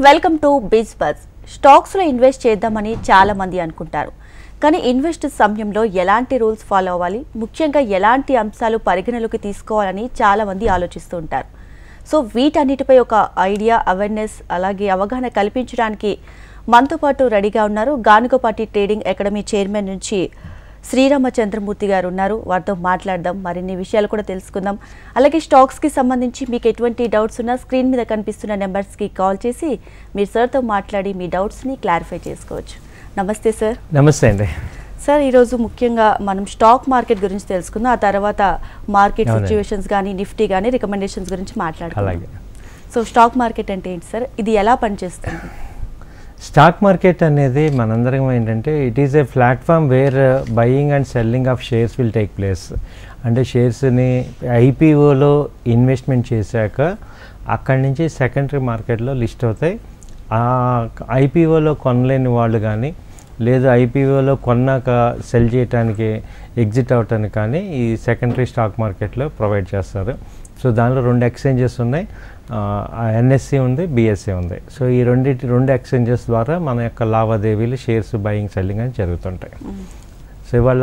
Welcome to biz buzz. Stocks లో invest చేద్దామని చాలా మంది అనుకుంటారు. కానీ ఇన్వెస్ట్ సమయంలో ఎలాంటి రూల్స్ ఫాలో అవ్వాలి, ముఖ్యంగా ఎలాంటి అంశాలు పరిగణలోకి తీసుకోవాలని చాలా మంది ఆలోచిస్తూ ఉంటారు. సో వీటన్నిటిపై ఒక ఐడియా, అవేర్నెస్ అలాగే అవగాహన కల్పించడానికి మనతో పాటు రెడీగా ఉన్నారు గానుగపాటి ట్రేడింగ్ అకాడమీ చైర్మన్ నుంచి శ్రీరామచంద్రమూర్తి గారు ఉన్నారు. వారితో మాట్లాడదాం, మరిన్ని విషయాలు కూడా తెలుసుకుందాం. అలాగే స్టాక్స్కి సంబంధించి మీకు ఎటువంటి డౌట్స్ ఉన్నా స్క్రీన్ మీద కనిపిస్తున్న నెంబర్స్కి కాల్ చేసి మీరు సార్తో మాట్లాడి మీ డౌట్స్ని క్లారిఫై చేసుకోవచ్చు. నమస్తే సార్. నమస్తే అండి. సార్, ఈరోజు ముఖ్యంగా మనం స్టాక్ మార్కెట్ గురించి తెలుసుకుందాం. ఆ తర్వాత మార్కెట్ సిచ్యువేషన్స్ కానీ, నిఫ్టీ కానీ, రికమెండేషన్స్ గురించి మాట్లాడుకుందాం. సో స్టాక్ మార్కెట్ అంటే ఏంటి సార్? ఇది ఎలా పనిచేస్తుంది? స్టాక్ మార్కెట్ అనేది మనందరం ఏంటంటే it is a platform where buying and selling of shares will take place. అంటే షేర్స్ని ఐపీఓలో ఇన్వెస్ట్మెంట్ చేశాక అక్కడి నుంచి సెకండరీ మార్కెట్లో లిస్ట్ అవుతాయి. ఆ ఐపీఓలో కొనలేని వాళ్ళు కానీ, లేదు ఐపీఓలో కొన్నాక సెల్ చేయడానికి, ఎగ్జిట్ అవటానికి కానీ ఈ సెకండరీ స్టాక్ మార్కెట్లో ప్రొవైడ్ చేస్తారు. సో దానిలో 2 ఎక్స్చేంజెస్ ఉన్నాయి, ఎన్ఎస్సి ఉంది, బిఎస్సి ఉంది. సో ఈ రెండు ఎక్స్చేంజెస్ ద్వారా మన యొక్క లావాదేవీలు, షేర్స్ బయింగ్ సెల్లింగ్ అని జరుగుతుంటాయి. సో ఇవాళ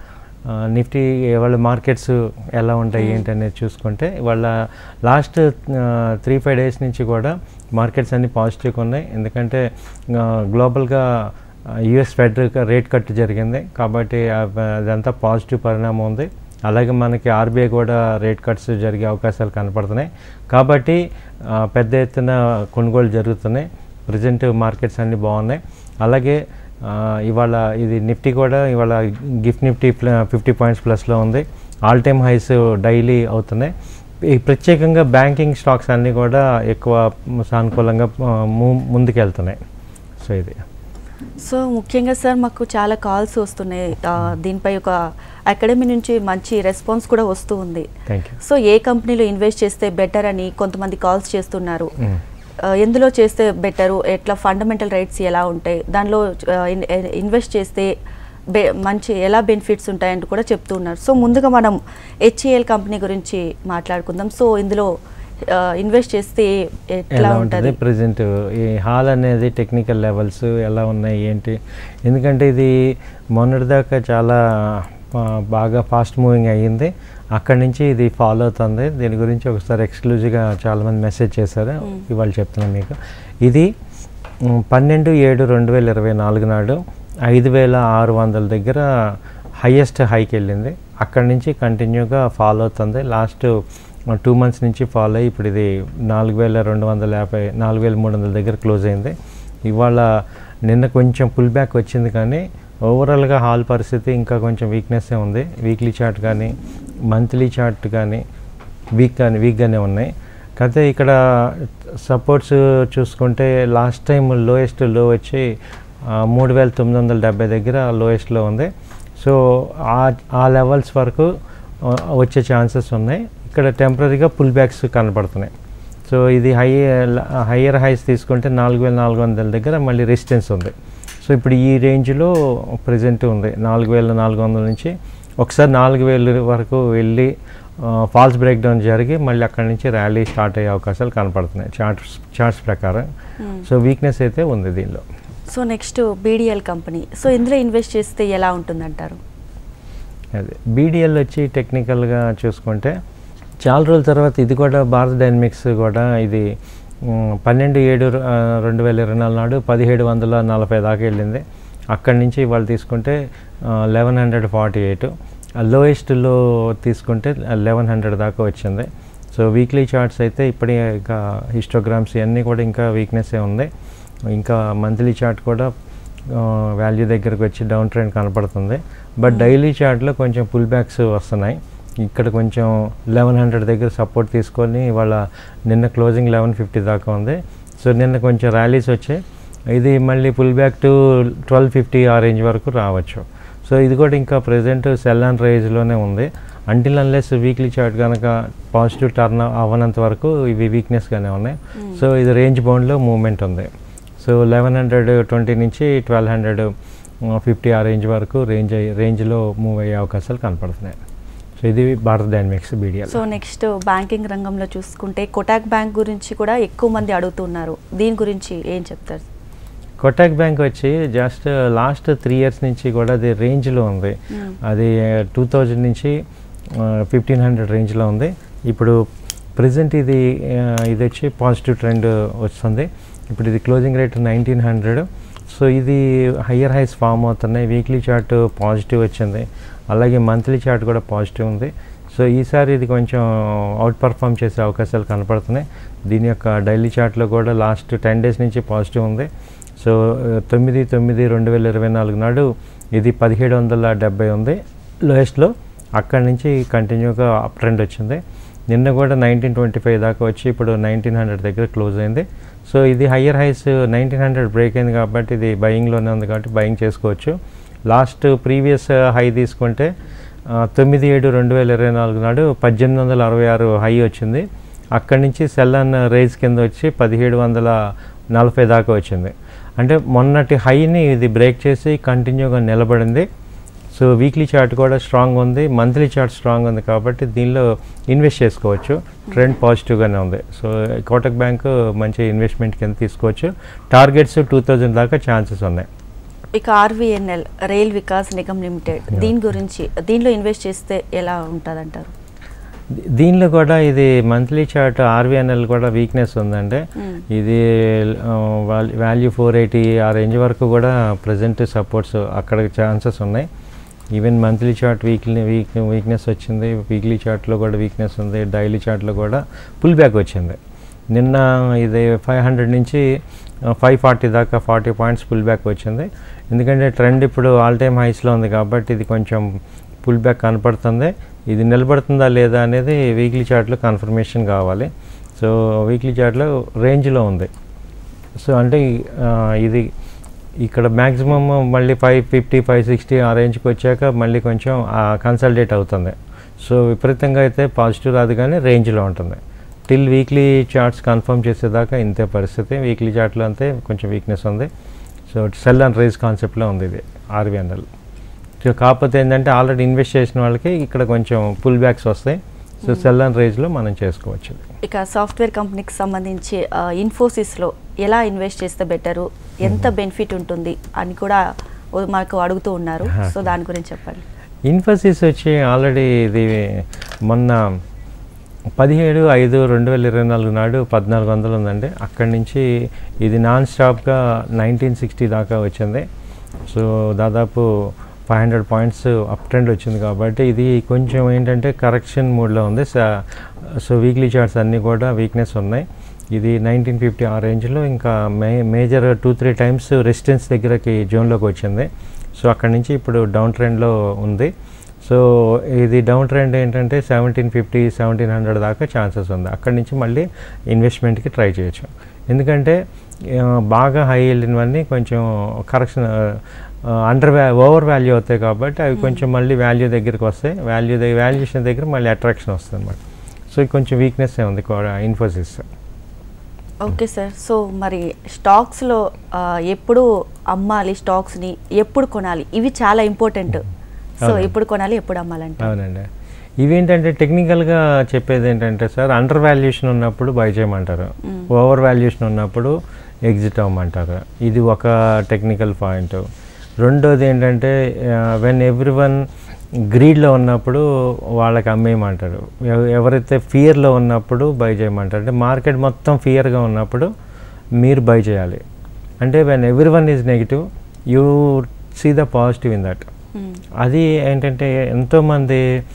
నిఫ్టీ ఇవాళ మార్కెట్స్ ఎలా ఉంటాయి ఏంటి అనేది చూసుకుంటే, ఇవాళ లాస్ట్ 3-5 డేస్ నుంచి కూడా మార్కెట్స్ అన్నీ పాజిటివ్గా ఉన్నాయి. ఎందుకంటే గ్లోబల్గా యుఎస్ ఫెడ్ రేట్ కట్ జరిగింది కాబట్టి అదంతా పాజిటివ్ పరిణామం ఉంది. అలాగే మనకి ఆర్బీఐ కూడా రేట్ కట్స్ జరిగే అవకాశాలు కనపడుతున్నాయి కాబట్టి పెద్ద ఎత్తున కొనుగోలు జరుగుతున్నాయి. ప్రజెంట్ మార్కెట్స్ అన్నీ బాగున్నాయి. అలాగే ఇవాళ ఇది నిఫ్టీ కూడా ఇవాళ గిఫ్ట్ నిఫ్టీ 50 పాయింట్స్ ప్లస్లో ఉంది. ఆల్ టైమ్ హైస్ డైలీ అవుతున్నాయి. ఈ ప్రత్యేకంగా బ్యాంకింగ్ స్టాక్స్ అన్నీ కూడా ఎక్కువ సానుకూలంగా ముందుకెళ్తున్నాయి. సో ఇది సో ముఖ్యంగా సార్ మాకు చాలా కాల్స్ వస్తున్నాయి. దీనిపై ఒక అకాడమీ నుంచి మంచి రెస్పాన్స్ కూడా వస్తూ ఉంది. సో ఏ కంపెనీలో ఇన్వెస్ట్ చేస్తే బెటర్ అని కొంతమంది కాల్స్ చేస్తున్నారు. ఎందులో చేస్తే బెటరు, ఎట్లా ఫండమెంటల్ రైట్స్ ఎలా ఉంటాయి, దానిలో ఇన్వెస్ట్ చేస్తే మంచి ఎలా బెనిఫిట్స్ ఉంటాయంటూ కూడా చెప్తూ ఉన్నారు. సో ముందుగా మనం హెచ్ఏఎల్ కంపెనీ గురించి మాట్లాడుకుందాం. సో ఇందులో ఇన్వెస్ట్ చేస్తే ఎట్లా ఉంటుంది? ప్రజెంట్ ఈ హాల్ అనేది టెక్నికల్ లెవెల్స్ ఎలా ఉన్నాయి ఏంటి, ఎందుకంటే ఇది మొన్నటిదాకా చాలా బాగా ఫాస్ట్ మూవింగ్ అయ్యింది. అక్కడి నుంచి ఇది ఫాలో అవుతుంది. దీని గురించి ఒకసారి ఎక్స్క్లూజివ్గా చాలామంది మెసేజ్ చేశారు, ఇవాళ చెప్తున్నాను మీకు. ఇది 12/7/2024 నాడు 5,600 దగ్గర హైయెస్ట్ హైకి వెళ్ళింది. అక్కడి నుంచి కంటిన్యూగా ఫాలో అవుతుంది. లాస్ట్ 2 మంత్స్ నుంచి ఫాలో అయ్యి ఇప్పుడు ఇది 4,250, 4,300 దగ్గర క్లోజ్ అయింది. ఇవాళ నిన్న కొంచెం పుల్ బ్యాక్ వచ్చింది కానీ ఓవరాల్గా హాల్ పరిస్థితి ఇంకా కొంచెం వీక్నెస్సే ఉంది. వీక్లీ చార్ట్ కానీ, మంత్లీ చార్ట్ కానీ వీక్గానే ఉన్నాయి. కాకపోతే ఇక్కడ సపోర్ట్స్ చూసుకుంటే లాస్ట్ టైం లోయెస్ట్ లో వచ్చి 3,970 దగ్గర లోయెస్ట్లో ఉంది. సో ఆ లెవెల్స్ వరకు వచ్చే ఛాన్సెస్ ఉన్నాయి. ఇక్కడ టెంపరీగా పుల్ బ్యాక్స్ కనపడుతున్నాయి. సో ఇది హయ్యర్ హైస్ తీసుకుంటే 4,400 దగ్గర మళ్ళీ రెసిస్టెన్స్ ఉంది. సో ఇప్పుడు ఈ రేంజ్లో ప్రజెంట్ ఉంది 4,400 నుంచి ఒకసారి 4,000 వరకు వెళ్ళి ఫాల్స్ బ్రేక్ డౌన్ జరిగి మళ్ళీ అక్కడి నుంచి ర్యాలీ స్టార్ట్ అయ్యే అవకాశాలు కనపడుతున్నాయి చార్ట్స్ ప్రకారం. సో వీక్నెస్ అయితే ఉంది దీనిలో. So next BDL company. So ఇందులో ఇన్వెస్ట్ చేస్తే ఎలా ఉంటుందంటారు? అదే బీడీఎల్ వచ్చి టెక్నికల్గా చూసుకుంటే చాలా రోజుల తర్వాత ఇది కూడా భారత్ డైనమిక్స్ కూడా ఇది 12/7/2024 నాడు 1,740 దాకా వెళ్ళింది. అక్కడి నుంచి వాళ్ళు తీసుకుంటే 1,148, లోయెస్ట్లో తీసుకుంటే 1,100 దాకా వచ్చింది. సో వీక్లీ చార్ట్స్ అయితే ఇప్పటి ఇంకా హిస్టోగ్రామ్స్ ఇవన్నీ కూడా ఇంకా వీక్నెస్సే ఉంది. ఇంకా మంత్లీ చార్ట్ కూడా వాల్యూ దగ్గరకు వచ్చి డౌన్ ట్రెండ్ కనపడుతుంది. బట్ డైలీ చార్ట్లో కొంచెం పుల్ బ్యాక్స్ వస్తున్నాయి. ఇక్కడ కొంచెం 1,100 దగ్గర సపోర్ట్ తీసుకొని ఇవాళ నిన్న క్లోజింగ్ 1,150 దాకా ఉంది. సో నిన్న కొంచెం ర్యాలీస్ వచ్చాయి. ఇది మళ్ళీ పుల్ బ్యాక్ టు 1,250 ఆ రేంజ్ వరకు రావచ్చు. సో ఇది కూడా ఇంకా ప్రజెంట్ సెల్ అండ్ రైజ్లోనే ఉంది. అంటిల్ అన్లెస్ వీక్లీ చార్ట్ కనుక పాజిటివ్ టర్న్ అవ్వనంత వరకు ఇవి వీక్నెస్గానే ఉన్నాయి. సో ఇది రేంజ్ బౌండ్లో మూవ్మెంట్ ఉంది. సో 1,120 నుంచి 1,250 ఆ రేంజ్ వరకు రేంజ్లో మూవ్ అయ్యే అవకాశాలు కనపడుతున్నాయి. సో ఇది Bharat dynamics BDL. So next banking రంగంలో చూసుకుంటే కోటాక్ బ్యాంక్ గురించి కూడా ఎక్కువ మంది అడుగుతున్నారు, దీని గురించి ఏం చెప్తారు? కోటాక్ బ్యాంక్ వచ్చి జస్ట్ లాస్ట్ 3 years నుంచి కూడా అది రేంజ్లో ఉంది. అది 2000 నుంచి 1500 రేంజ్లో ఉంది. ఇప్పుడు ప్రజెంట్ ఇది వచ్చి పాజిటివ్ ట్రెండ్ వస్తుంది. ఇప్పుడు ఇది క్లోజింగ్ రేట్ 1900. సో ఇది హయ్యర్ హైస్ ఫామ్ అవుతున్నాయి. వీక్లీ చార్ట్ పాజిటివ్ వచ్చింది, అలాగే మంత్లీ చార్ట్ కూడా పాజిటివ్ ఉంది. సో ఈసారి ఇది కొంచెం అవుట్ పర్ఫామ్ చేసే అవకాశాలు కనపడుతున్నాయి. దీని యొక్క డైలీ చార్ట్లో కూడా లాస్ట్ 10 days నుంచి పాజిటివ్ ఉంది. సో 9/9/2024 నాడు ఇది 1770 ఉంది లోయెస్ట్లో. అక్కడి నుంచి కంటిన్యూగా అప్ ట్రెండ్ వచ్చింది. నిన్న కూడా 1925 దాకా వచ్చి ఇప్పుడు 1900 దగ్గర క్లోజ్ అయింది. సో ఇది హయ్యర్ హైస్ 1900 బ్రేక్ అయింది కాబట్టి ఇది బయింగ్లోనే ఉంది కాబట్టి బయింగ్ చేసుకోవచ్చు. లాస్ట్ ప్రీవియస్ హై తీసుకుంటే 9/7/2024 నాడు 1866 హై వచ్చింది. అక్కడి నుంచి సెల్ అండ్ రైజ్ కింద వచ్చి 1740 దాకా వచ్చింది. అంటే మొన్నటి హైని ఇది బ్రేక్ చేసి కంటిన్యూగా నిలబడింది. సో వీక్లీ చార్ట్ కూడా స్ట్రాంగ్ ఉంది, మంత్లీ చార్ట్ స్ట్రాంగ్ ఉంది కాబట్టి దీనిలో ఇన్వెస్ట్ చేసుకోవచ్చు. ట్రెండ్ పాజిటివ్గానే ఉంది. సో కోటక్ బ్యాంక్ మంచి ఇన్వెస్ట్మెంట్ కింద తీసుకోవచ్చు. టార్గెట్స్ 2000 దాకా ఛాన్సెస్ ఉన్నాయి. ఇక RVNL రైల్ వికాస్ నిగమ్ లిమిటెడ్, దీని గురించి దీనిలో ఇన్వెస్ట్ చేస్తే ఎలా ఉంటుంది అంటారు? దీనిలో కూడా ఇది మంత్లీ చార్ట్ RVNL కూడా వీక్నెస్ ఉందండి. ఇది వాల్యూ 480 ఆ రేంజ్ వరకు కూడా ప్రజెంట్ సపోర్ట్స్ అక్కడ ఛాన్సెస్ ఉన్నాయి. ఈవెన్ మంత్లీ చార్ట్ వీక్నెస్ వచ్చింది, వీక్లీ చార్ట్లో కూడా వీక్నెస్ ఉంది, డైలీ చార్ట్లో కూడా పుల్ బ్యాక్ వచ్చింది. నిన్న ఇది 500 నుంచి 540 దాకా 40 పాయింట్స్ పుల్ బ్యాక్ వచ్చింది. ఎందుకంటే ట్రెండ్ ఇప్పుడు ఆల్ టైమ్ హైస్లో ఉంది కాబట్టి ఇది కొంచెం పుల్ బ్యాక్ కనపడుతుంది. ఇది నిలబడుతుందా లేదా అనేది వీక్లీ చార్ట్లో కన్ఫర్మేషన్ కావాలి. సో వీక్లీ చార్ట్లో రేంజ్లో ఉంది. సో అంటే ఇది ఇక్కడ మ్యాక్సిమమ్ మళ్ళీ 550 560 ఆ రేంజ్కి వచ్చాక మళ్ళీ కొంచెం కన్సల్టేట్ అవుతుంది. సో విపరీతంగా అయితే పాజిటివ్ రాదు కానీ రేంజ్లో ఉంటుంది. టిల్ వీక్లీ చార్ట్స్ కన్ఫర్మ్ చేసేదాకా ఇంతే పరిస్థితి. వీక్లీ చార్ట్లో అంతే కొంచెం వీక్నెస్ ఉంది. సో సెల్ అండ్ రైజ్ కాన్సెప్ట్లో ఉంది ఇది RVNL. సో కాకపోతే ఏంటంటే ఆల్రెడీ ఇన్వెస్ట్ చేసిన వాళ్ళకి ఇక్కడ కొంచెం పుల్ బ్యాక్స్ వస్తాయి. సో సెల్ అండ్ రైజ్లో మనం చేసుకోవచ్చు. ఇక సాఫ్ట్వేర్ కంపెనీకి సంబంధించి ఇన్ఫోసిస్లో ఎలా ఇన్వెస్ట్ చేస్తే బెటరు, ఎంత బెనిఫిట్ ఉంటుంది అని కూడా మాకు అడుగుతూ ఉన్నారు. సో దాని గురించి చెప్పండి. ఇన్ఫోసిస్ వచ్చి ఆల్రెడీ ఇది మొన్న 17/5/2024 నాడు 1400 ఉందండి. అక్కడి నుంచి ఇది నాన్ స్టాప్గా 1960 దాకా వచ్చింది. సో దాదాపు 500 పాయింట్స్ అప్ ట్రెండ్ వచ్చింది కాబట్టి ఇది కొంచెం ఏంటంటే కరెక్షన్ మూడ్లో ఉంది. సో వీక్లీ చార్ట్స్ అన్నీ కూడా వీక్నెస్ ఉన్నాయి. ఇది 1950 ఆ రేంజ్లో ఇంకా మేజర్ 2-3 టైమ్స్ రెసిస్టెన్స్ దగ్గరకి జోన్లోకి వచ్చింది. సో అక్కడి నుంచి ఇప్పుడు డౌన్ ట్రెండ్లో ఉంది. సో ఇది డౌన్ ట్రెండ్ ఏంటంటే 1750 1700 దాకా ఛాన్సెస్ ఉంది. అక్కడి నుంచి మళ్ళీ ఇన్వెస్ట్మెంట్కి ట్రై చేయొచ్చు. ఎందుకంటే బాగా హై వెళ్ళినవన్నీ కొంచెం కరెక్షన్ ఓవర్ వాల్యూ అవుతాయి కాబట్టి అవి కొంచెం మళ్ళీ వాల్యూ దగ్గరికి వస్తాయి. వాల్యుయేషన్ దగ్గర మళ్ళీ అట్రాక్షన్ వస్తుంది అన్నమాట. సో కొంచెం వీక్నెస్ ఉంది ఇన్ఫోసిస్. Okay sir. సో మరి స్టాక్స్లో ఎప్పుడు అమ్మాలి, స్టాక్స్ని ఎప్పుడు కొనాలి, ఇవి చాలా ఇంపార్టెంట్. సో ఎప్పుడు కొనాలి, ఎప్పుడు అమ్మాలంటే? అవునండి. ఇవేంటంటే టెక్నికల్గా చెప్పేది ఏంటంటే సార్, అండర్ వాల్యుయేషన్ ఉన్నప్పుడు బై చేయమంటారు, ఓవర్ వాల్యుయేషన్ ఉన్నప్పుడు ఎగ్జిట్ అవ్వమంటారు. ఇది ఒక టెక్నికల్ పాయింట్. రెండోది ఏంటంటే వెన్ ఎవ్రీవన్ గ్రీడ్లో ఉన్నప్పుడు వాళ్ళకి అమ్మేయమంటారు. ఎవరైతే ఫియర్లో ఉన్నప్పుడు బై చేయమంటారు. అంటే మార్కెట్ మొత్తం ఫియర్గా ఉన్నప్పుడు మీరు బై చేయాలి. అంటే when everyone is negative you see the positive in that. అది ఏంటంటే ఎంతోమంది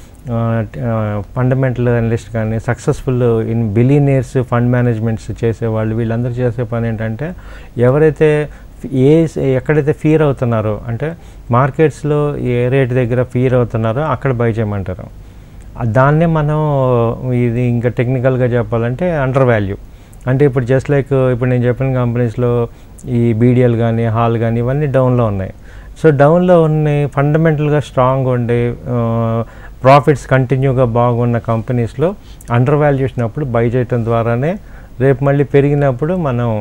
ఫండమెంటల్ అనలిస్ట్ కానీ సక్సెస్ఫుల్ బిలియనీర్స్ ఫండ్ మేనేజ్మెంట్స్ చేసేవాళ్ళు వీళ్ళందరూ చేసే పని ఏంటంటే ఎవరైతే ఎక్కడైతే ఫియర్ అవుతున్నారో అంటే మార్కెట్స్లో ఏ రేట్ దగ్గర ఫియర్ అవుతున్నారో అక్కడ బై చేయమంటారు. దాన్నే మనం ఇది ఇంకా టెక్నికల్గా చెప్పాలంటే అండర్ వాల్యూ. అంటే ఇప్పుడు జస్ట్ లైక్ ఇప్పుడు నేను చెప్పిన కంపెనీస్లో ఈ BDL కానీ హాల్ కానీ ఇవన్నీ డౌన్లో ఉన్నాయి. సో డౌన్లో ఉన్నాయి ఫండమెంటల్గా స్ట్రాంగ్ ఉండి ప్రాఫిట్స్ కంటిన్యూగా బాగున్న కంపెనీస్లో అండర్ వాల్యుయేషన్ అప్పుడు బై చేయటం ద్వారానే రేపు మళ్ళీ పెరిగినప్పుడు మనం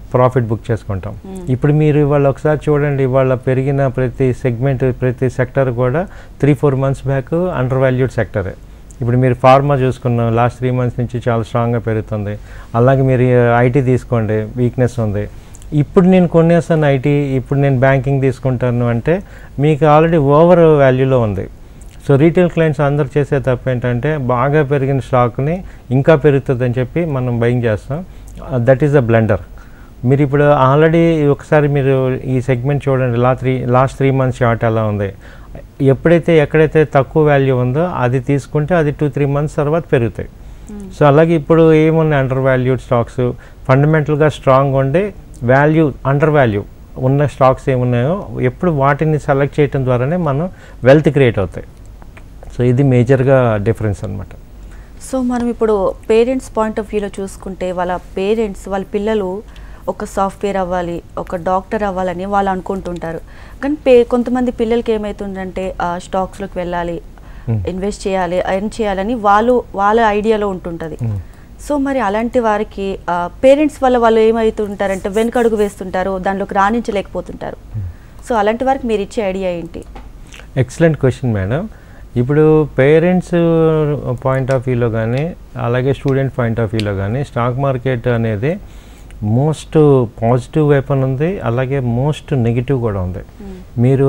ప్రాఫిట్ బుక్ చేసుకుంటాం. ఇప్పుడు మీరు ఇవాళ ఒకసారి చూడండి, ఇవాళ పెరిగిన ప్రతి సెగ్మెంట్ ప్రతి సెక్టర్ కూడా 3-4 months బ్యాక్ అండర్ వాల్యూడ్ సెక్టరే. ఇప్పుడు మీరు ఫార్మా చూసుకున్నాం, లాస్ట్ 3 months నుంచి చాలా స్ట్రాంగ్గా పెరుగుతుంది. అలాగే మీరు ఐటీ తీసుకోండి, వీక్నెస్ ఉంది. ఇప్పుడు నేను కొనేస్తాను ఐటీ, ఇప్పుడు నేను బ్యాంకింగ్ తీసుకుంటాను అంటే మీకు ఆల్రెడీ ఓవర్ వాల్యూలో ఉంది. సో రీటైల్ క్లయింట్స్ అందరూ చేసే తప్పు ఏంటంటే బాగా పెరిగిన స్టాక్ని ఇంకా పెరుగుతుందని చెప్పి మనం బయింగ్ చేస్తాం. That is a blunder. మీరు ఇప్పుడు ఆల్రెడీ ఒకసారి మీరు ఈ సెగ్మెంట్ చూడండి, లాస్ట్ 3 months చార్ట్ ఎలా ఉంది. ఎక్కడైతే తక్కువ వాల్యూ ఉందో అది తీసుకుంటే అది 2-3 months తర్వాత పెరుగుతాయి. సో అలాగే ఇప్పుడు ఏమున్నాయి అండర్ వాల్యూడ్ స్టాక్స్, ఫండమెంటల్గా స్ట్రాంగ్ ఉండి అండర్ వాల్యూ ఉన్న స్టాక్స్ ఏమున్నాయో ఎప్పుడు వాటిని సెలెక్ట్ చేయడం ద్వారానే మనం వెల్త్ క్రియేట్ అవుతాయి. సో ఇది మేజర్గా డిఫరెన్స్ అనమాట. సో మనం ఇప్పుడు పేరెంట్స్ పాయింట్ ఆఫ్ వ్యూలో చూసుకుంటే వాళ్ళ పిల్లలు ఒక సాఫ్ట్వేర్ అవ్వాలి, ఒక డాక్టర్ అవ్వాలని వాళ్ళు అనుకుంటుంటారు. కానీ కొంతమంది పిల్లలకి ఏమవుతుందంటే స్టాక్స్లోకి వెళ్ళాలి, ఇన్వెస్ట్ చేయాలి, ఎర్న్ చేయాలని వాళ్ళ ఐడియాలో ఉంటుంటుంది. సో మరి అలాంటి వారికి పేరెంట్స్ వల్ల వాళ్ళు ఏమవుతుంటారంటే వెనకడుగు వేస్తుంటారు, దానిలోకి రాణించలేకపోతుంటారు. సో అలాంటి వారికి మీరు ఇచ్చే ఐడియా ఏంటి? Excellent question madam. ఇప్పుడు పేరెంట్స్ పాయింట్ ఆఫ్ వ్యూలో కానీ అలాగే స్టూడెంట్ పాయింట్ ఆఫ్ వ్యూలో కానీ స్టాక్ మార్కెట్ అనేది మోస్ట్ పాజిటివ్ వెపన్ ఉంది, అలాగే మోస్ట్ నెగిటివ్ కూడా ఉంది. మీరు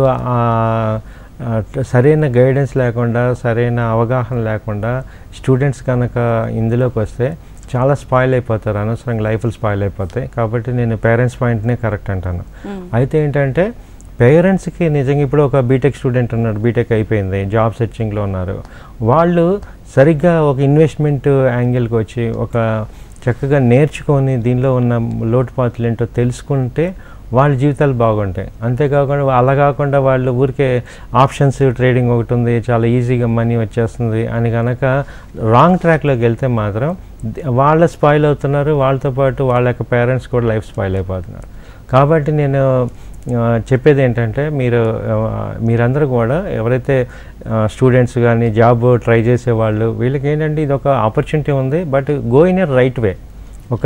సరైన గైడెన్స్ లేకుండా, సరైన అవగాహన లేకుండా స్టూడెంట్స్ కనుక ఇందులోకి వస్తే చాలా స్పాయిల్ అయిపోతారు, అనవసరంగా లైఫ్లు స్పాయిల్ అయిపోతాయి. కాబట్టి నేను పేరెంట్స్ పాయింట్నే కరెక్ట్ అంటాను. అయితే ఏంటంటే పేరెంట్స్కి నిజంగా ఇప్పుడు ఒక బీటెక్ స్టూడెంట్ ఉన్నాడు, బీటెక్ అయిపోయింది, జాబ్ సెర్చింగ్లో ఉన్నారు. వాళ్ళు సరిగ్గా ఒక ఇన్వెస్ట్మెంట్ యాంగిల్కి వచ్చి ఒక చక్కగా నేర్చుకొని దీనిలో ఉన్న లోటుపాట్లు ఏంటో తెలుసుకుంటే వాళ్ళ జీవితాలు బాగుంటాయి. అంతేకాకుండా అలా కాకుండా వాళ్ళు ఊరికే ఆప్షన్స్ ట్రేడింగ్ ఒకటి ఉంది, చాలా ఈజీగా మనీ వచ్చేస్తుంది అని కనుక రాంగ్ ట్రాక్లోకి వెళ్తే మాత్రం వాళ్ళు స్పాయిల్ అవుతున్నారు, వాళ్ళతో పాటు వాళ్ళ యొక్క పేరెంట్స్ కూడా లైఫ్ స్పాయిల్ అయిపోతున్నారు. కాబట్టి నేను చెప్పేది ఏంటంటే మీరందరూ కూడా ఎవరైతే స్టూడెంట్స్ కానీ జాబ్ ట్రై చేసేవాళ్ళు వీళ్ళకి ఏంటంటే ఇది ఒక ఆపర్చునిటీ ఉంది, but go in a right way. ఒక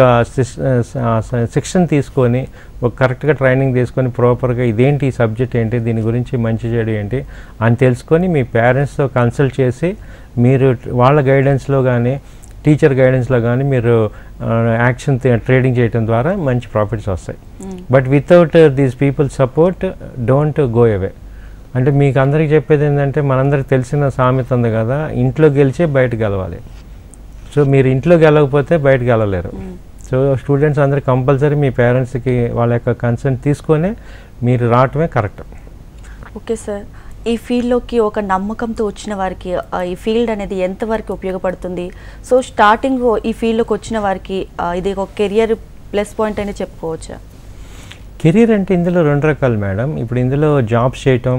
సెక్షన్ తీసుకొని ఒక కరెక్ట్గా ట్రైనింగ్ తీసుకొని ప్రాపర్గా ఇదేంటి ఈ సబ్జెక్ట్ ఏంటి, దీని గురించి మంచి చెడు ఏంటి అని తెలుసుకొని మీ పేరెంట్స్తో కన్సల్ట్ చేసి మీరు వాళ్ళ గైడెన్స్లో కానీ టీచర్ గైడెన్స్లో కానీ మీరు యాక్షన్ ట్రేడింగ్ చేయడం ద్వారా మంచి ప్రాఫిట్స్ వస్తాయి. But without these people support don't go away. అంటే మీకు అందరికీ చెప్పేది ఏంటంటే మనందరికి తెలిసిన సామెత ఉంది కదా, ఇంట్లో గెలిచే బయట గెలవాలి. సో మీరు ఇంట్లో గెలవకపోతే బయట గెలవలేరు. సో స్టూడెంట్స్ అందరూ కంపల్సరీ మీ పేరెంట్స్కి వాళ్ళ యొక్క కన్సర్న్ తీసుకొని మీరు రావటమే కరెక్ట్. ఓకే సార్, ఈ ఫీల్డ్లోకి ఒక నమ్మకంతో వచ్చిన వారికి ఈ ఫీల్డ్ అనేది ఎంతవరకు ఉపయోగపడుతుంది? సో స్టార్టింగ్ ఈ ఫీల్డ్లోకి వచ్చిన వారికి ఇది ఒక కెరియర్ ప్లస్ పాయింట్ అని చెప్పుకోవచ్చా? కెరీర్ అంటే ఇందులో 2 రకాలు మేడం. ఇప్పుడు ఇందులో జాబ్స్ చేయటం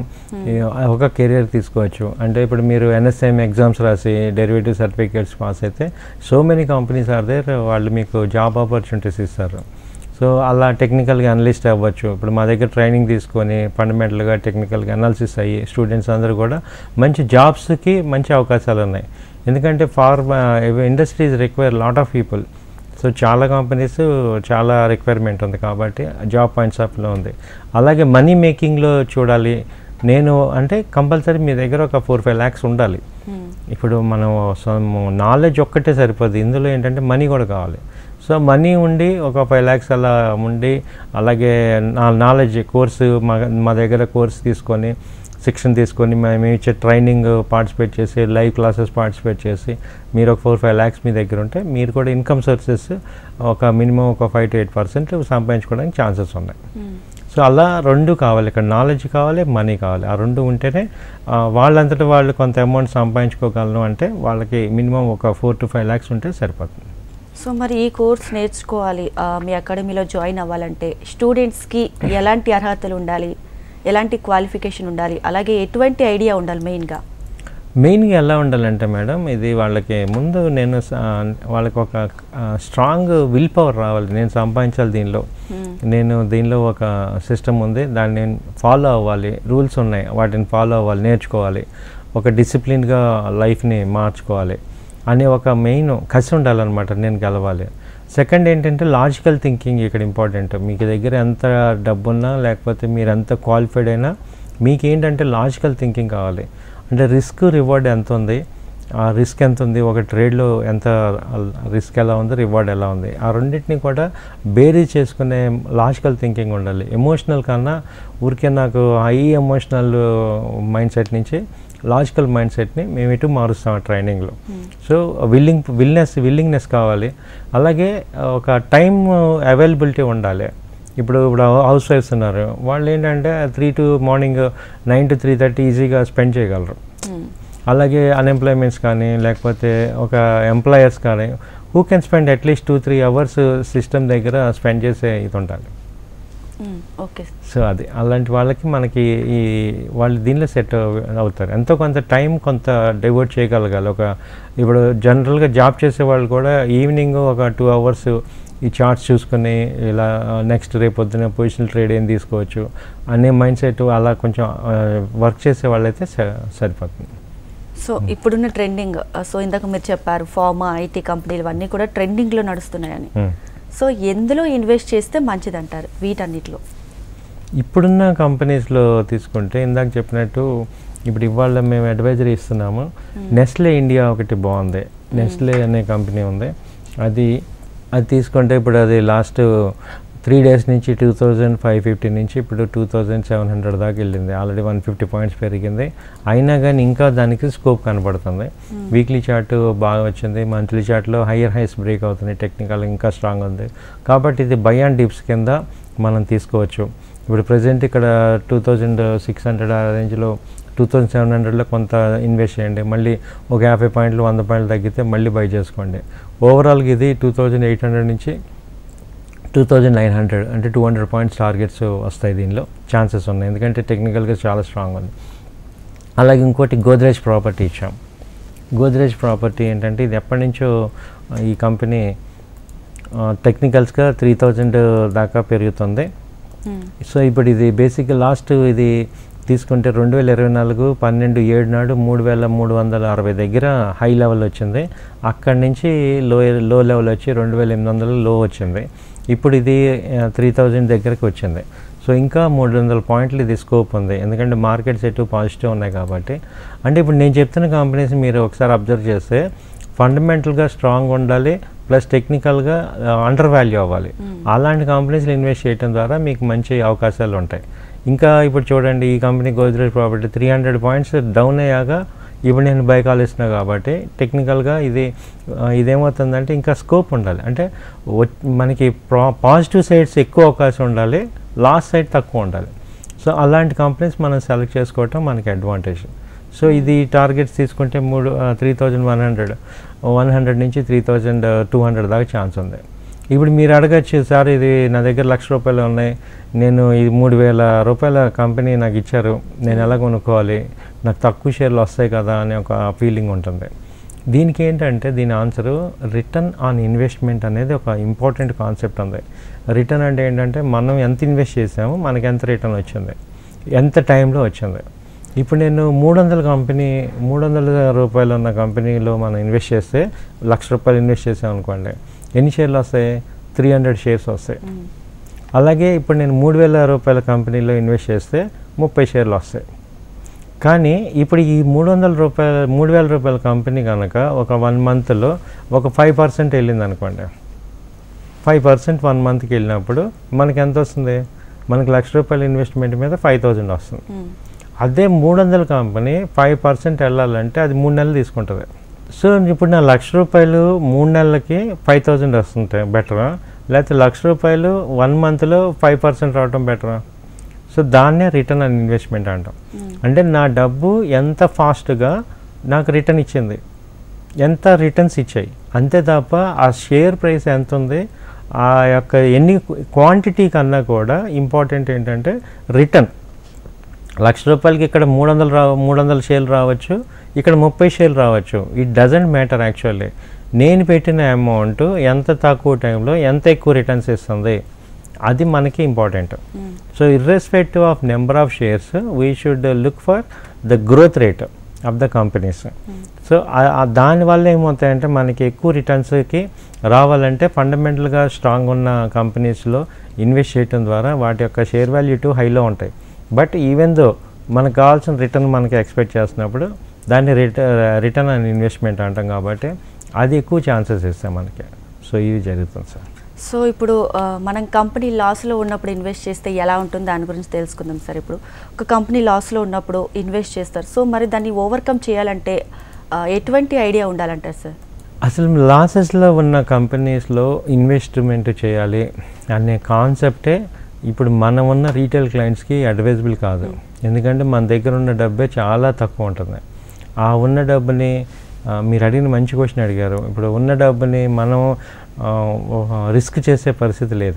ఒక కెరీర్ తీసుకోవచ్చు. అంటే ఇప్పుడు మీరు NSM ఎగ్జామ్స్ రాసి డెరివేటివ్ సర్టిఫికేట్స్ పాస్ అయితే so many companies are there, వాళ్ళు మీకు జాబ్ ఆపర్చునిటీస్ ఇస్తారు. సో అలా టెక్నికల్గా అనలిస్ట్ అవ్వచ్చు. ఇప్పుడు మా దగ్గర ట్రైనింగ్ తీసుకొని ఫండమెంటల్గా టెక్నికల్గా అనాలిసిస్ అయ్యి స్టూడెంట్స్ అందరూ కూడా మంచి జాబ్స్కి మంచి అవకాశాలు ఉన్నాయి. ఎందుకంటే industries require lot of people. So చాలా కంపెనీస్ చాలా రిక్వైర్మెంట్ ఉంది కాబట్టి జాబ్ పాయింట్స్ ఆఫ్ వ్యూలో ఉంది. అలాగే మనీ మేకింగ్లో చూడాలి నేను అంటే కంపల్సరీ మీ దగ్గర ఒక 4-5 lakhs ఉండాలి. ఇప్పుడు మనం నాలెడ్జ్ ఒక్కటే సరిపోదు, ఇందులో ఏంటంటే మనీ కూడా కావాలి. సో మనీ ఉండి ఒక 5 lakhs అలా ఉండి అలాగే నాలెడ్జ్ కోర్సు మా దగ్గర కోర్స్ తీసుకొని శిక్షణ తీసుకొని మేము ఇచ్చే ట్రైనింగ్ పార్టిసిపేట్ చేసి లైవ్ క్లాసెస్ పార్టిసిపేట్ చేసి మీరు ఒక 4-5 lakhs మీ దగ్గర ఉంటే మీరు కూడా ఇన్కమ్ సోర్సెస్ ఒక మినిమం ఒక 5-8% సంపాదించుకోవడానికి ఛాన్సెస్ ఉన్నాయి. సో అలా 2 కావాలి, ఇక్కడ నాలెడ్జ్ కావాలి, మనీ కావాలి. ఆ 2 ఉంటేనే వాళ్ళంతటా వాళ్ళు కొంత అమౌంట్ సంపాదించుకోగలను. అంటే వాళ్ళకి మినిమం ఒక 4-5 lakhs ఉంటే సరిపోతుంది. సో మరి ఈ కోర్స్ నేర్చుకోవాలి, మీ అకాడమీలో జాయిన్ అవ్వాలంటే స్టూడెంట్స్కి ఎలాంటి అర్హతలు ఉండాలి, ఎలాంటి క్వాలిఫికేషన్ ఉండాలి, అలాగే ఎటువంటి ఐడియా ఉండాలి? మెయిన్గా ఎలా ఉండాలంటే మేడం, ఇది వాళ్ళకి ముందు వాళ్ళకి ఒక స్ట్రాంగ్ విల్ పవర్ రావాలి. నేను సంపాదించాలి, దీనిలో ఒక సిస్టమ్ ఉంది, దాన్ని నేను ఫాలో అవ్వాలి, రూల్స్ ఉన్నాయి వాటిని ఫాలో అవ్వాలి, నేర్చుకోవాలి, ఒక డిసిప్లిన్గా లైఫ్ని మార్చుకోవాలి అనే ఒక మెయిన్ కసి ఉండాలన్నమాట. నేను గెలవాలి. సెకండ్ ఏంటంటే లాజికల్ థింకింగ్ ఇక్కడ ఇంపార్టెంట్. మీకు దగ్గర ఎంత డబ్బున్నా లేకపోతే మీరు ఎంత క్వాలిఫైడ్ అయినా మీకు ఏంటంటే లాజికల్ థింకింగ్ కావాలి. అంటే రిస్క్ రివార్డ్ ఎంత ఉంది, ఆ రిస్క్ ఎంత ఉంది, ఒక ట్రేడ్లో ఎంత రిస్క్ ఎలా ఉంది, రివార్డ్ ఎలా ఉంది, ఆ రెండింటిని కూడా బేరీ చేసుకునే లాజికల్ థింకింగ్ ఉండాలి. ఎమోషనల్ కన్నా ఊరికే నాకు హై ఎమోషనల్ మైండ్ సెట్ నుంచి లాజికల్ మైండ్ సెట్ని మేము ఇటు మారుస్తాం ట్రైనింగ్లో. సో విల్లింగ్నెస్ కావాలి. అలాగే ఒక టైం అవైలబిలిటీ ఉండాలి. ఇప్పుడు హౌస్ వైఫ్స్ ఉన్నారు, వాళ్ళు ఏంటంటే 3 to మార్నింగ్ 9 to 3:30 ఈజీగా స్పెండ్ చేయగలరు. అలాగే అన్ఎంప్లాయ్మెంట్స్ కానీ లేకపోతే ఒక ఎంప్లాయర్స్ కానీ who can spend at least 2-3 hours system దగ్గర స్పెండ్ చేసే ఇది ఉండాలి. ఓకే. సో అది అలాంటి వాళ్ళకి మనకి ఈ వాళ్ళు దీనిలో సెట్ అవుతారు. ఎంతో కొంత టైం కొంత డైవర్ట్ చేయగలగాలి. ఇప్పుడు జనరల్గా జాబ్ చేసే వాళ్ళు కూడా ఈవినింగ్ ఒక 2 hours ఈ చార్ట్స్ చూసుకొని ఇలా నెక్స్ట్ రేపు పొద్దున పొజిషనల్ ట్రేడ్ ఏం తీసుకోవచ్చు అనే మైండ్ సెట్ అలా కొంచెం వర్క్ చేసే వాళ్ళైతే సరిపోతుంది. సో ఇప్పుడున్న ట్రెండింగ్, సో ఇందాక మీరు చెప్పారు ఫార్మా, ఐటీ కంపెనీలు అన్నీ కూడా ట్రెండింగ్లో నడుస్తున్నాయని. సో ఎందులో ఇన్వెస్ట్ చేస్తే మంచిది అంటారు వీటన్నిటిలో? ఇప్పుడున్న కంపెనీస్లో తీసుకుంటే ఇందాక చెప్పినట్టు ఇప్పుడు ఇవాళ మేము అడ్వైజరీ ఇస్తున్నాము. నెస్లే ఇండియా ఒకటి బాగుంది. నెస్లే అనే కంపెనీ ఉంది. అది తీసుకుంటే ఇప్పుడు అది లాస్ట్ 3 days నుంచి 2550 నుంచి ఇప్పుడు 2700 దాకా వెళ్ళింది. ఆల్రెడీ 150 points పెరిగింది. అయినా కానీ ఇంకా దానికి స్కోప్ కనబడుతుంది. వీక్లీ చార్ట్ బాగా వచ్చింది. మంత్లీ చార్ట్లో హయ్యర్ హైస్ బ్రేక్ అవుతుంది. టెక్నికల్ ఇంకా స్ట్రాంగ్ ఉంది. కాబట్టి ఇది బై అండ్ డిప్స్ కింద మనం తీసుకోవచ్చు. ఇప్పుడు ప్రజెంట్ ఇక్కడ 2600 ఆ రేంజ్లో 2700లో కొంత ఇన్వెస్ట్ చేయండి. మళ్ళీ ఒక 50 points 100 points తగ్గితే మళ్ళీ బై చేసుకోండి. ఓవరాల్గా ఇది 2800 నుంచి 2900 అంటే 200 points టార్గెట్స్ వస్తాయి. దీనిలో ఛాన్సెస్ ఉన్నాయి ఎందుకంటే టెక్నికల్గా చాలా స్ట్రాంగ్ ఉంది. అలాగే ఇంకోటి గోద్రేజ్ ప్రాపర్టీ ఇచ్చాం. గోద్రేజ్ ప్రాపర్టీ ఏంటంటే ఇది ఎప్పటి నుంచో ఈ కంపెనీ టెక్నికల్స్గా 3000 దాకా పెరుగుతుంది. సో ఇప్పుడు ఇది బేసిక్గా లాస్ట్ ఇది తీసుకుంటే 2024 12/7 నాడు 3360 దగ్గర హై లెవెల్ వచ్చింది. అక్కడి నుంచి లో లెవెల్ వచ్చి 2800 లో వచ్చింది. ఇప్పుడు ఇది 3000 దగ్గరికి వచ్చింది. సో ఇంకా 300 points ఇది స్కోప్ ఉంది ఎందుకంటే మార్కెట్స్ ఎటు పాజిటివ్ ఉన్నాయి కాబట్టి. అంటే ఇప్పుడు నేను చెప్తున్న కంపెనీస్ మీరు ఒకసారి అబ్జర్వ్ చేస్తే ఫండమెంటల్గా స్ట్రాంగ్ ఉండాలి, ప్లస్ టెక్నికల్గా అండర్ వాల్యూ అవ్వాలి. అలాంటి కంపెనీస్లో ఇన్వెస్ట్ చేయడం ద్వారా మీకు మంచి అవకాశాలు ఉంటాయి. ఇంకా ఇప్పుడు చూడండి ఈ company Godrej property 300 points down అయ్యాక ఇప్పుడు నేను బై కాల్ ఇస్తున్నా కాబట్టి టెక్నికల్గా ఇదేమవుతుందంటే ఇంకా స్కోప్ ఉండాలి. అంటే మనకి పాజిటివ్ సైడ్స్ ఎక్కువ అవకాశం ఉండాలి, లాస్ట్ సైడ్ తక్కువ ఉండాలి. సో అలాంటి కంపెనీస్ మనం సెలెక్ట్ చేసుకోవటం మనకి అడ్వాంటేజ్. సో ఇది టార్గెట్స్ తీసుకుంటే 3100 నుంచి 3200 దాకా ఛాన్స్ ఉంది. ఇప్పుడు మీరు అడగచ్చు, సార్ ఇది నా దగ్గర ₹1,00,000 ఉన్నాయి, నేను ఇది ₹3,000 కంపెనీ నాకు ఇచ్చారు, నేను ఎలా కొనుక్కోవాలి, నాకు తక్కువ షేర్లు వస్తాయి కదా అనే ఒక ఫీలింగ్ ఉంటుంది. దీనికి ఏంటంటే దీని ఆన్సరు రిటర్న్ ఆన్ ఇన్వెస్ట్మెంట్ అనేది ఒక ఇంపార్టెంట్ కాన్సెప్ట్ ఉంది. రిటర్న్ అంటే ఏంటంటే మనం ఎంత ఇన్వెస్ట్ చేసామో మనకి ఎంత రిటర్న్ వచ్చింది, ఎంత టైంలో వచ్చింది. ఇప్పుడు నేను ₹300 ఉన్న కంపెనీలో మనం ఇన్వెస్ట్ చేస్తే ₹1,00,000 ఇన్వెస్ట్ చేసాం అనుకోండి, ఎన్ని షేర్లు వస్తాయి? 300 షేర్స్ వస్తాయి. అలాగే ఇప్పుడు నేను ₹3,000 కంపెనీలో ఇన్వెస్ట్ చేస్తే 30 షేర్లు వస్తాయి. కానీ ఇప్పుడు ఈ ₹3,000 కంపెనీ కనుక ఒక 1 monthలో ఒక 5% వెళ్ళింది అనుకోండి, 5% 1 monthకి వెళ్ళినప్పుడు మనకి ఎంత వస్తుంది? మనకి ₹1,00,000 ఇన్వెస్ట్మెంట్ మీద 5,000 వస్తుంది. అదే 300 కంపెనీ 5% వెళ్ళాలంటే అది 3 నెలలు తీసుకుంటుంది. సో ఇప్పుడు నా ₹1,00,000 3 నెలలకి 5,000 వస్తుంటాయి బెటరా, లేకపోతే ₹1,00,000 1 monthలో 5% రావడం బెటరా? సో దాన్నే రిటర్న్ ఆన్ ఇన్వెస్ట్మెంట్ అంటాం. అంటే నా డబ్బు ఎంత ఫాస్ట్గా నాకు రిటర్న్ ఇచ్చింది, ఎంత రిటర్న్స్ ఇచ్చాయి అంతే తప్ప ఆ షేర్ ప్రైస్ ఎంత ఉంది, ఆ యొక్క ఎన్ని క్వాంటిటీ కన్నా కూడా ఇంపార్టెంట్ ఏంటంటే రిటర్న్. ₹1,00,000కి ఇక్కడ 300 షేర్లు రావచ్చు, ఇక్కడ 30 షేర్లు రావచ్చు. It doesn't matter. యాక్చువల్లీ నేను పెట్టిన అమౌంట్ ఎంత తక్కువ టైంలో ఎంత ఎక్కువ రిటర్న్స్ ఇస్తుంది, అది మనకి important. So irrespective of number of shares we should look for the growth rate. Of the companies. So దానివల్ల ఏమవుతాయంటే మనకి ఎక్కువ రిటర్న్స్కి రావాలంటే ఫండమెంటల్గా స్ట్రాంగ్ ఉన్న కంపెనీస్లో ఇన్వెస్ట్ చేయడం ద్వారా వాటి యొక్క షేర్ వాల్యూ టు హైలో ఉంటాయి. బట్ ఈవెన్ దో మనకు కావాల్సిన రిటర్న్ మనకి ఎక్స్పెక్ట్ చేస్తున్నప్పుడు దాన్ని రిటర్న్ అండ్ ఇన్వెస్ట్మెంట్ అంటాం కాబట్టి అది ఎక్కువ ఛాన్సెస్ ఇస్తాయి మనకి. సో ఇది జరుగుతుంది సార్. సో ఇప్పుడు మనం కంపెనీ లాస్లో ఉన్నప్పుడు ఇన్వెస్ట్ చేస్తే ఎలా ఉంటుంది దాని గురించి తెలుసుకుందాం సార్. ఇప్పుడు ఒక కంపెనీ లాస్లో ఉన్నప్పుడు ఇన్వెస్ట్ చేస్తారు, సో మరి దాన్ని ఓవర్కమ్ చేయాలంటే ఎటువంటి ఐడియా ఉండాలంటారు సార్? అసలు లాసెస్లో ఉన్న కంపెనీస్లో ఇన్వెస్ట్మెంట్ చేయాలి అనే కాన్సెప్టే ఇప్పుడు మనం ఉన్న రీటైల్ క్లయింట్స్కి అడ్వైజబుల్ కాదు. ఎందుకంటే మన దగ్గర ఉన్న డబ్బే చాలా తక్కువ ఉంటుంది. ఆ ఉన్న డబ్బుని మీరు అడిగిన మంచి క్వశ్చన్ అడిగారు. ఇప్పుడు ఉన్న డబ్బుని మనం రిస్క్ చేసే పరిస్థితి లేదు.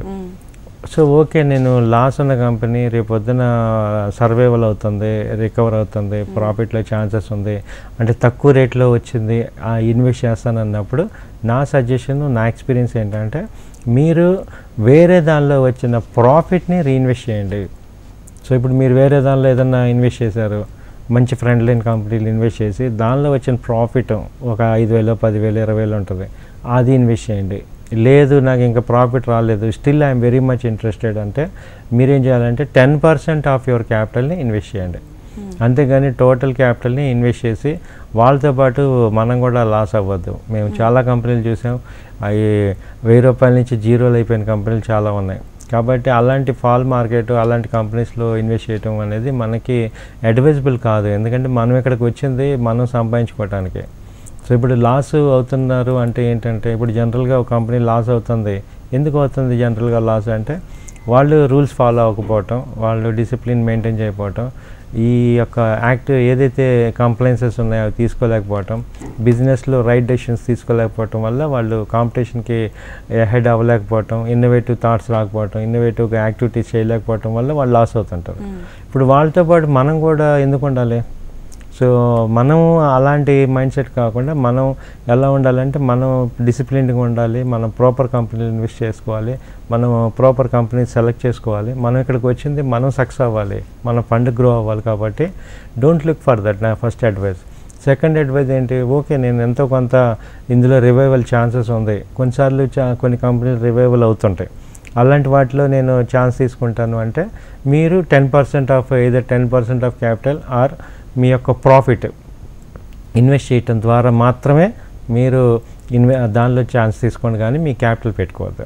సో ఓకే, నేను లాస్ ఉన్న కంపెనీ రేపొద్దున సర్వైవల్ అవుతుంది, రికవర్ అవుతుంది, ప్రాఫిట్లో ఛాన్సెస్ ఉంది అంటే తక్కువ రేట్లో వచ్చింది ఇన్వెస్ట్ చేస్తాను అన్నప్పుడు నా సజెషన్, నా ఎక్స్పీరియన్స్ ఏంటంటే మీరు వేరే దానిలో వచ్చిన ప్రాఫిట్ని రీఇన్వెస్ట్ చేయండి. సో ఇప్పుడు మీరు వేరే దానిలో ఏదన్నా ఇన్వెస్ట్ చేశారు, మంచి ఫ్రంట్ లైన్ కంపెనీలు ఇన్వెస్ట్ చేసి దానిలో వచ్చిన ప్రాఫిట్ ఒక 5,000, 10,000, 20,000 ఉంటుంది, అది ఇన్వెస్ట్ చేయండి. లేదు నాకు ఇంకా ప్రాఫిట్ రాలేదు, still I'm very much interested అంటే మీరేం చేయాలంటే 10% ఆఫ్ యువర్ క్యాపిటల్ని ఇన్వెస్ట్ చేయండి. అంతేగాని టోటల్ క్యాపిటల్ని ఇన్వెస్ట్ చేసి వాళ్ళతో పాటు మనం కూడా లాస్ అవ్వద్దు. మేము చాలా కంపెనీలు చూసాం, అవి ₹1000 నుంచి జీరోలు అయిపోయిన కంపెనీలు చాలా ఉన్నాయి. కాబట్టి అలాంటి ఫాల్ మార్కెట్ అలాంటి కంపెనీస్లో ఇన్వెస్ట్ చేయడం అనేది మనకి అడ్వైజబుల్ కాదు. ఎందుకంటే మనం ఇక్కడికి వచ్చింది మనం సంపాదించుకోవటానికి. సో ఇప్పుడు లాస్ అవుతున్నారు అంటే ఏంటంటే ఇప్పుడు జనరల్గా ఒక కంపెనీ లాస్ అవుతుంది. ఎందుకు అవుతుంది జనరల్గా లాస్ అంటే వాళ్ళు రూల్స్ ఫాలో అవ్వకపోవటం, వాళ్ళు డిసిప్లిన్ మెయింటైన్ చేయకపోవటం, ఈ యొక్క యాక్ట్ ఏదైతే కంప్లైన్సెస్ ఉన్నాయో అవి తీసుకోలేకపోవటం, బిజినెస్లో రైట్ డెసిషన్స్ తీసుకోలేకపోవటం వల్ల వాళ్ళు కాంపిటీషన్కి హెడ్ అవ్వలేకపోవటం, ఇన్నోవేటివ్ థాట్స్ రాకపోవటం, ఇన్నోవేటివ్గా యాక్టివిటీస్ చేయలేకపోవటం వల్ల వాళ్ళు లాస్ అవుతుంటారు. ఇప్పుడు వాళ్ళతో పాటు మనం కూడా ఎందుకు ఉండాలి? సో మనం అలాంటి మైండ్ సెట్ కాకుండా మనం ఎలా ఉండాలంటే మనం డిసిప్లిన్గా ఉండాలి, మనం ప్రాపర్ కంపెనీలు ఇన్వెస్ట్ చేసుకోవాలి, మనం ప్రాపర్ కంపెనీ సెలెక్ట్ చేసుకోవాలి. మనం ఇక్కడికి వచ్చింది మనం సక్సెస్ అవ్వాలి, మన ఫండ్ గ్రో అవ్వాలి. కాబట్టి డోంట్ లుక్ ఫర్ దట్, నా ఫస్ట్ అడ్వైస్. సెకండ్ అడ్వైజ్ ఏంటి, ఓకే నేను ఎంతో కొంత ఇందులో రివైవల్ ఛాన్సెస్ ఉంది, కొన్నిసార్లు కొన్ని కంపెనీలు రివైవల్ అవుతుంటాయి, అలాంటి వాటిలో నేను ఛాన్స్ తీసుకుంటాను అంటే మీరు 10% of either 10% of capital or మీ యొక్క ప్రాఫిట్ ఇన్వెస్ట్ చేయటం ద్వారా మాత్రమే మీరు దానిలో ఛాన్స్ తీసుకోండి, కానీ మీ క్యాపిటల్ పెట్టుకోవద్దు.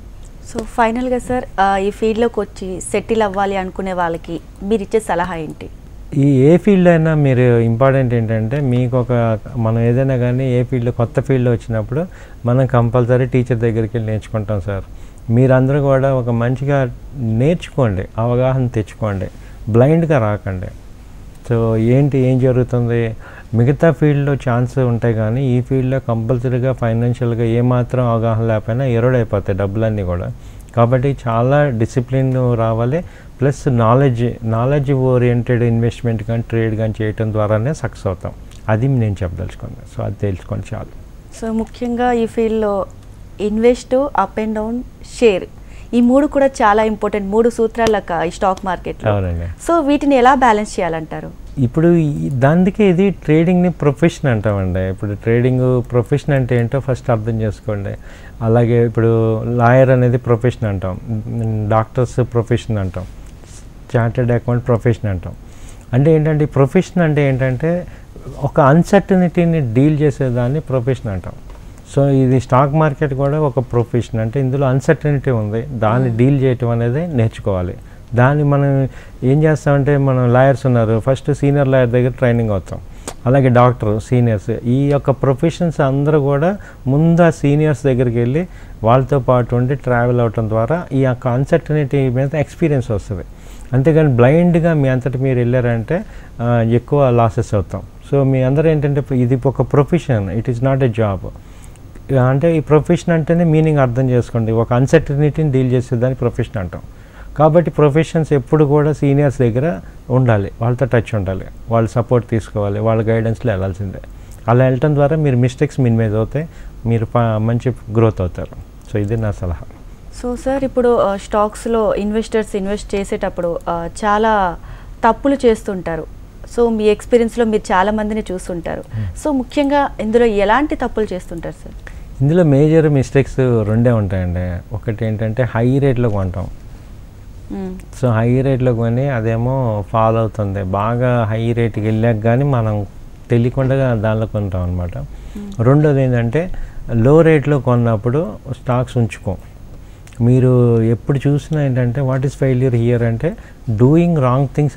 సో ఫైనల్గా సార్ ఈ ఫీల్డ్లోకి వచ్చి సెటిల్ అవ్వాలి అనుకునే వాళ్ళకి మీరు ఇచ్చే సలహా ఏంటి? ఏ ఫీల్డ్ అయినా మీరు ఇంపార్టెంట్ ఏంటంటే మీకు మనం ఏదైనా కానీ ఏ ఫీల్డ్ కొత్త ఫీల్డ్లో వచ్చినప్పుడు మనం కంపల్సరీ టీచర్ దగ్గరికి వెళ్ళి నేర్చుకుంటాం సార్. మీరందరూ కూడా ఒక మంచిగా నేర్చుకోండి, అవగాహన తెచ్చుకోండి, బ్లైండ్గా రాకండి. సో ఏం జరుగుతుంది, మిగతా ఫీల్డ్లో ఛాన్స్ ఉంటాయి కానీ ఈ ఫీల్డ్లో కంపల్సరీగా ఫైనాన్షియల్గా ఏమాత్రం అవగాహన లేకపోయినా ఎరోడైపోతాయి డబ్బులన్నీ కూడా. కాబట్టి చాలా డిసిప్లిన్ రావాలి, ప్లస్ నాలెడ్జ్ ఓరియంటెడ్ ఇన్వెస్ట్మెంట్ కానీ ట్రేడ్ కానీ చేయటం ద్వారానే సక్సెస్ అవుతాం. అది నేను చెప్పదలుచుకున్నాను. సో అది తెలుసుకోండి చాలు. సో ముఖ్యంగా ఈ ఫీల్డ్లో invest, up and down, share, ఈ మూడు కూడా చాలా ఇంపార్టెంట్, 3 సూత్రాల ఈ స్టాక్ మార్కెట్లో. అవునండి. సో వీటిని ఎలా బ్యాలెన్స్ చేయాలంటారు? ఇప్పుడు దానికి ఇది ట్రేడింగ్ని ప్రొఫెషన్ అంటామండి. ఇప్పుడు ట్రేడింగ్ ప్రొఫెషన్ అంటే ఏంటో ఫస్ట్ అర్థం చేసుకోండి. అలాగే ఇప్పుడు లాయర్ అనేది ప్రొఫెషన్ అంటాం, డాక్టర్స్ ప్రొఫెషన్ అంటాం, చార్టెడ్ అకౌంట్ ప్రొఫెషన్ అంటాం. అంటే ఏంటంటే ప్రొఫెషన్ అంటే ఏంటంటే ఒక అన్సర్టనిటీని డీల్ చేసేదాన్ని ప్రొఫెషన్ అంటాం. సో ఇది స్టాక్ మార్కెట్ కూడా ఒక ప్రొఫెషన్. అంటే ఇందులో అన్సర్టనిటీ ఉంది, దాన్ని డీల్ చేయటం అనేది నేర్చుకోవాలి. దాన్ని మనం ఏం చేస్తామంటే మనం లాయర్స్ ఉన్నారు, ఫస్ట్ సీనియర్ లాయర్ దగ్గర ట్రైనింగ్ అవుతాం, అలాగే డాక్టర్ సీనియర్స్, ఈ యొక్క ప్రొఫెషన్స్ అందరూ కూడా ముందు ఆ సీనియర్స్ దగ్గరికి వెళ్ళి వాళ్ళతో పాటు ఉండి ట్రావెల్ అవటం ద్వారా ఈ యొక్క అన్సర్టనిటీ మీద ఎక్స్పీరియన్స్ వస్తుంది. అంతేగాని బ్లైండ్గా మీ అంతటి మీరు వెళ్ళారంటే ఎక్కువ లాసెస్ అవుతాం. సో మీ అందరూ ఏంటంటే ఇది ఒక profession, it is not a job. అంటే ఈ ప్రొఫెషన్ అంటేనే మీనింగ్ అర్థం చేసుకోండి, ఒక అన్సర్టనిటీని డీల్ చేసేదాన్ని ప్రొఫెషన్ అంటాం. కాబట్టి ప్రొఫెషన్స్ ఎప్పుడు కూడా సీనియర్స్ దగ్గర ఉండాలి, వాళ్ళతో టచ్ ఉండాలి, వాళ్ళ సపోర్ట్ తీసుకోవాలి, వాళ్ళ గైడెన్స్లో వెళ్ళాల్సిందే. అలా వెళ్ళటం ద్వారా మీరు మిస్టేక్స్ మినిమైజ్ అవుతాయి, మీరు మంచి గ్రోత్ అవుతారు. సో ఇది నా సలహా. సో సార్ ఇప్పుడు స్టాక్స్లో ఇన్వెస్టర్స్ ఇన్వెస్ట్ చేసేటప్పుడు చాలా తప్పులు చేస్తుంటారు. సో మీ ఎక్స్పీరియన్స్లో మీరు చాలా మందిని చూస్తుంటారు. సో ముఖ్యంగా ఇందులో ఎలాంటి తప్పులు చేస్తుంటారు సార్? ఇందులో మేజర్ మిస్టేక్స్ రెండే ఉంటాయండి. ఒకటి ఏంటంటే హై రేట్లో కొంటాం. సో హై రేట్లో కొని అదేమో ఫాలో అవుతుంది. బాగా హై రేట్కి వెళ్ళాక కానీ మనం తెలియకుండా దానిలో కొంటాం అనమాట. రెండోది ఏంటంటే లో రేట్లో కొన్నప్పుడు స్టాక్స్ ఉంచుకోం. మీరు ఎప్పుడు చూసినా ఏంటంటే వాట్ ఈస్ ఫెయిల్యూర్ హియర్ అంటే డూయింగ్ రాంగ్ థింగ్స్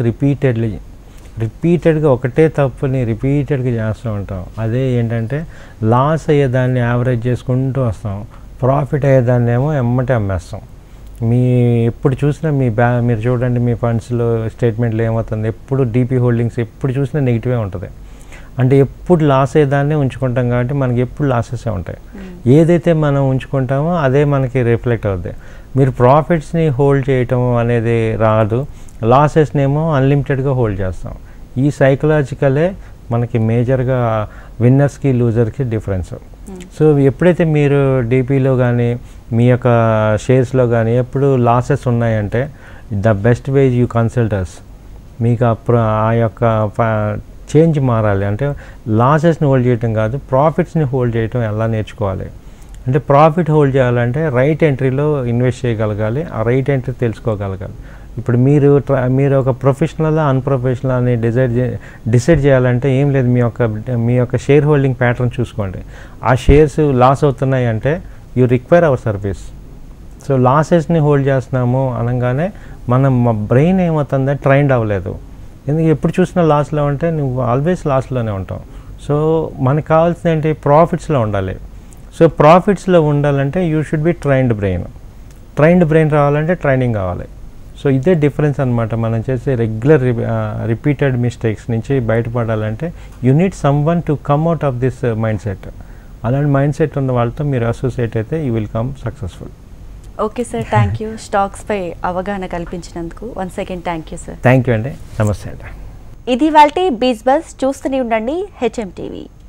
రిపీటెడ్గా ఒకటే తప్పుని రిపీటెడ్గా చేస్తూ ఉంటాం. అదే ఏంటంటే లాస్ అయ్యేదాన్ని యావరేజ్ చేసుకుంటూ వస్తాం, ప్రాఫిట్ అయ్యేదాన్ని ఏమో ఎమ్మటే అమ్మేస్తాం. ఎప్పుడు చూసినా మీరు చూడండి మీ ఫండ్స్లో స్టేట్మెంట్లో ఏమవుతుంది, ఎప్పుడు డీపీ హోల్డింగ్స్ ఎప్పుడు చూసినా నెగిటివే ఉంటుంది. అంటే ఎప్పుడు లాస్ అయ్యేదాన్నే ఉంచుకుంటాం కాబట్టి మనకి ఎప్పుడు లాసెసే ఉంటాయి. ఏదైతే మనం ఉంచుకుంటామో అదే మనకి రిఫ్లెక్ట్ అవుద్ది. మీరు ప్రాఫిట్స్ని హోల్డ్ చేయటం అనేది రాదు, లాసెస్నేమో అన్లిమిటెడ్గా హోల్డ్ చేస్తాం. ఈ సైకలాజికలే మనకి మేజర్గా విన్నర్స్కి లూజర్కి డిఫరెన్స్. సో ఎప్పుడైతే మీరు డీపీలో కానీ మీ యొక్క షేర్స్లో కానీ ఎప్పుడు లాసెస్ ఉన్నాయంటే the best way you consult us. మీకు ఆ యొక్క చేంజ్ మారాలి అంటే లాసెస్ని హోల్డ్ చేయటం కాదు, ప్రాఫిట్స్ని హోల్డ్ చేయటం ఎలా నేర్చుకోవాలి అంటే ప్రాఫిట్ హోల్డ్ చేయాలంటే రైట్ ఎంట్రీలో ఇన్వెస్ట్ చేయగలగాలి, ఆ రైట్ ఎంట్రీ తెలుసుకోగలగాలి. ఇప్పుడు మీరు ఒక ప్రొఫెషనల్ అన్ప్రొఫెషనల్ అని డిసైడ్ చేయాలంటే ఏం లేదు, మీ యొక్క షేర్ హోల్డింగ్ ప్యాటర్న్ చూసుకోండి. ఆ షేర్స్ లాస్ అవుతున్నాయి అంటే you require our service. So లాసెస్ని హోల్డ్ చేస్తున్నాము అనగానే మా బ్రెయిన్ ఏమవుతుందంటే ట్రైన్డ్ అవ్వలేదు. ఎందుకు ఎప్పుడు చూసినా లాస్లో ఉంటే నువ్వు ఆల్వేస్ లాస్లోనే ఉంటావు. సో మనకు కావాల్సింది ఏంటి, ప్రాఫిట్స్లో ఉండాలి. సో ప్రాఫిట్స్లో ఉండాలంటే you should be trained brain రావాలంటే ట్రైనింగ్ కావాలి. సో ఇదే డిఫరెన్స్ అనమాట. మనం చేసే రెగ్యులర్ రిపీటెడ్ మిస్టేక్స్ నుంచి బయటపడాలంటే you need someone to come out of this mind set. అలాంటి మైండ్ సెట్ ఉన్న వాళ్ళతో మీరు అసోసియేట్ అయితే you will come successful. Okay sir, thank you. స్టాక్స్పై అవగాహన కల్పించినందుకు once again thank you sir. Thank you అండి, నమస్తే అండి. ఇది వాళ్ళ బీజ్ బస్. చూస్తూనే ఉండండి HM TV.